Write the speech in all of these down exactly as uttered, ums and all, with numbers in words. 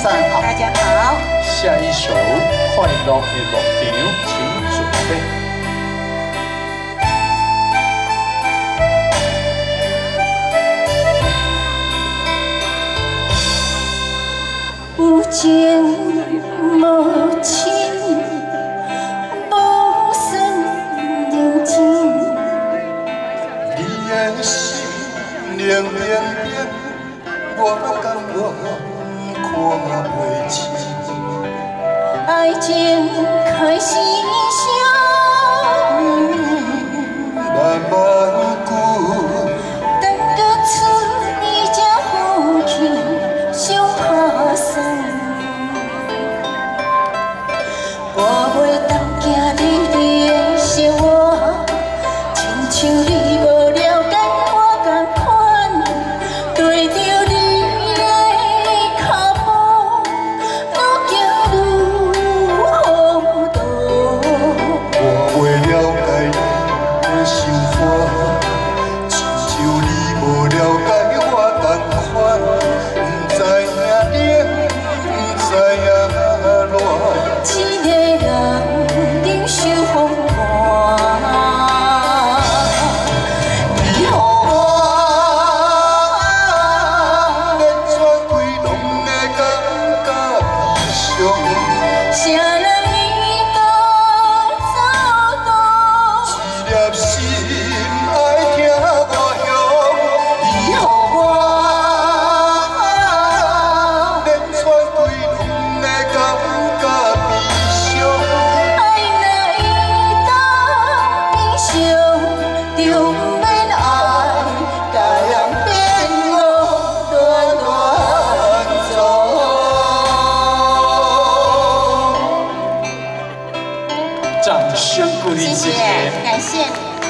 上好， 大家好。 下一首《快乐的乐场》，请准备。 有情无亲，无算认真。 你的心冷冰冰，我感我看袂清。 爱情开始烧， 慢慢久， 等到出你才负气，伤怕酸。我袂当行你你的生活，亲像你无了解我同款，对着你的脚步，愈行愈糊涂。 我袂了解你的想法，亲像你无了解我同款，不知影冷，不知影热。 一个人忍受风寒，你予我连全规拢会感觉悲伤。 谁人伊都走倒， 一粒心爱听我向， 你予我连全规拢会感觉悲伤。 爱若伊当悲伤，就不免爱，甲人变我乱乱走。 掌声鼓励谢谢， 姐姐。 感谢。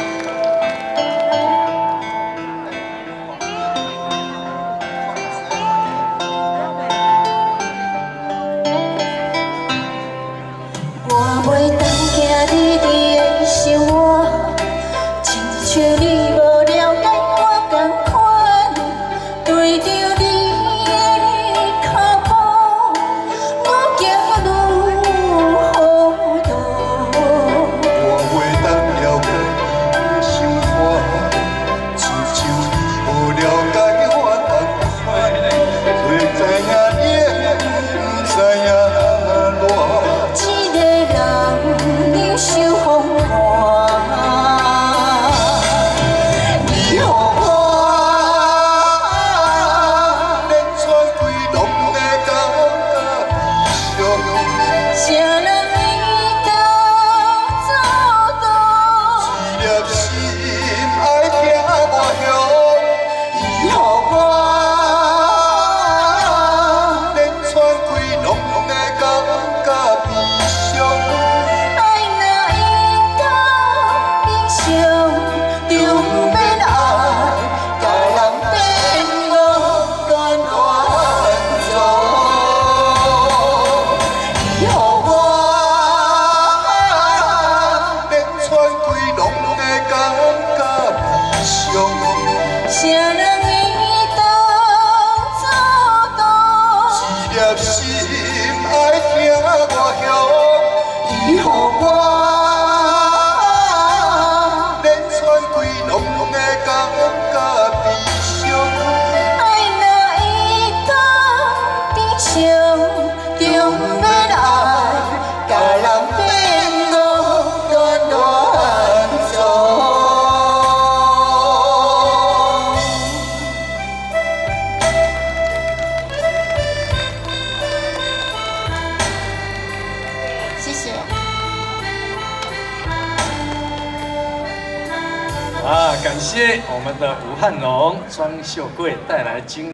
我袂当行你你的生活，亲像你无了解我同款，对着你的脚步，愈行愈糊涂。 我袂当了解你的想法，亲像你无了解我同款，袂知影冷，不知影热。 一个人忍受风寒，你予我连全规拢会感觉悲伤。 谁人伊都走倒， 一粒心爱听我向， 你予我连全规拢会感觉悲伤。 爱若伊当悲伤，就不免爱，甲人变我乱乱走。你予我连全规拢会感觉悲伤。 谁人伊都走倒， 一粒心爱听我向， 你予我连全规拢会感觉悲伤。 爱若伊当悲伤，就不免爱，甲人变我乱乱走。谢谢。 啊，感谢我们的吴汉龙、庄秀贵带来精。